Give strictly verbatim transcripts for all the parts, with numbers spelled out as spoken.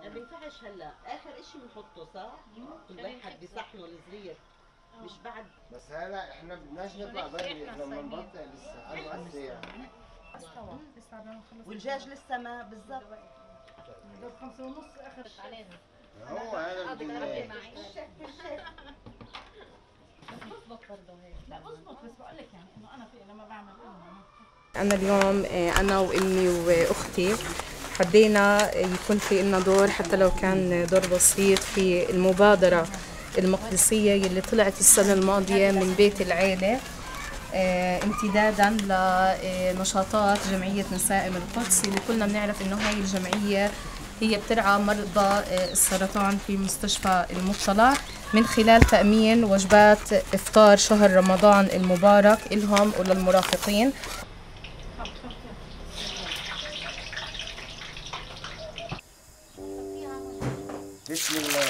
ما بينفعش هلا، اخر اشي بنحطه صح؟ كل واحد بصحنه الصغير مش بعد. بس هلا احنا بدناش نطلع بدري، احنا بنبطئ لسه اربع ساعات. استوى لسه عم نخلص والدجاج لسه ما بالضبط. دوب خمسة ونص اخر علينا. هو هذا بدي اياه. بزبط برضه هيك. لا بزبط، بس بقول لك يعني انه انا في لما بعمل أنا اليوم آه، أنا وأمي وأختي حبينا يكون في لنا دور، حتى لو كان دور بسيط، في المبادرة المقدسية يلي طلعت السنة الماضية من بيت العيلة، آه، امتدادا لنشاطات جمعية نسائم القدس، اللي كلنا بنعرف إنه هاي الجمعية هي بترعى مرضى آه، السرطان في مستشفى المطلع، من خلال تأمين وجبات إفطار شهر رمضان المبارك إلهم وللمرافقين. بسم الله.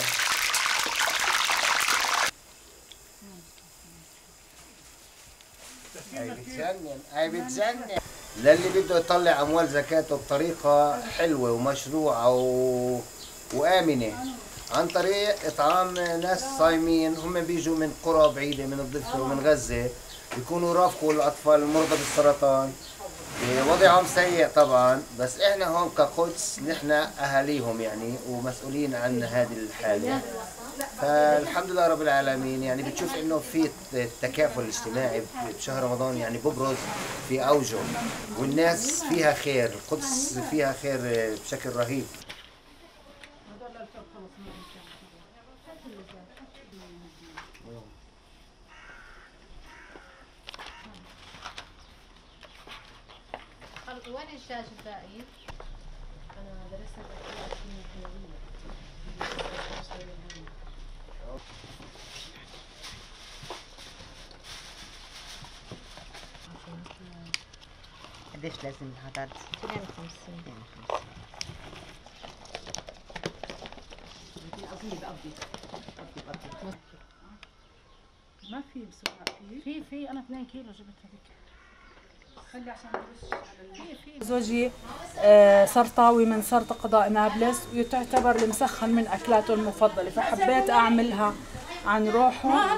هاي بتجنن، هاي بتجنن. للي بده يطلع اموال زكاته بطريقه حلوه ومشروعه و... وامنه، عن طريق اطعام ناس صايمين هم بيجوا من قرى بعيده من الضفه ومن غزه، بيكونوا رافقوا الاطفال المرضى بالسرطان. وضعهم سيء طبعا، بس احنا هون كقدس نحن اهاليهم يعني ومسؤولين عن هذه الحاله. فالحمد لله رب العالمين، يعني بتشوف انه في التكافل الاجتماعي بشهر رمضان يعني ببرز في اوجه، والناس فيها خير، القدس فيها خير بشكل رهيب. وين الدجاج الباقي؟ انا درست الأكلات الحيوية. قديش لازم العدد؟ اثنين وخمسين. اثنين وخمسين. أظن بقضي بقضي بقضي. ما في بسرعة. في في في انا اثنين كيلو جبت هذيك. خلي عشان نرش على في زوجي آه، سرطاوي من سرطة قضاء نابلس، وتعتبر المسخن من أكلاته المفضلة، فحبيت أعملها عن روحه.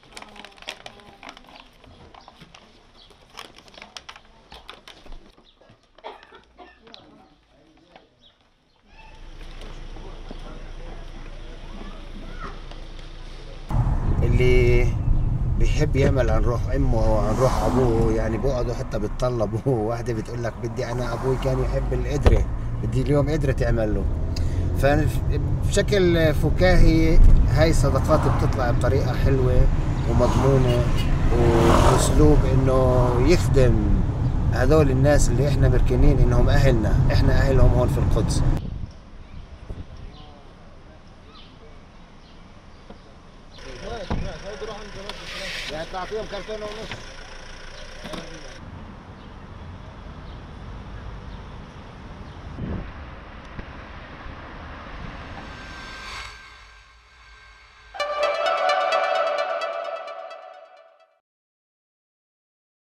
اللي بيحب يعمل عن روح امه او عن روح ابوه، يعني بيقعدوا حتى بيتطلبوا. واحده بتقول لك بدي انا ابوي كان يحب القدره، بدي اليوم قدره تعمل له. فبشكل فكاهي هاي الصدقات بتطلع بطريقه حلوه ومضمونه واسلوب انه يخدم هذول الناس اللي احنا مركنين انهم اهلنا، احنا اهلهم هون في القدس. يعني تعطيهم كرتونه ونص.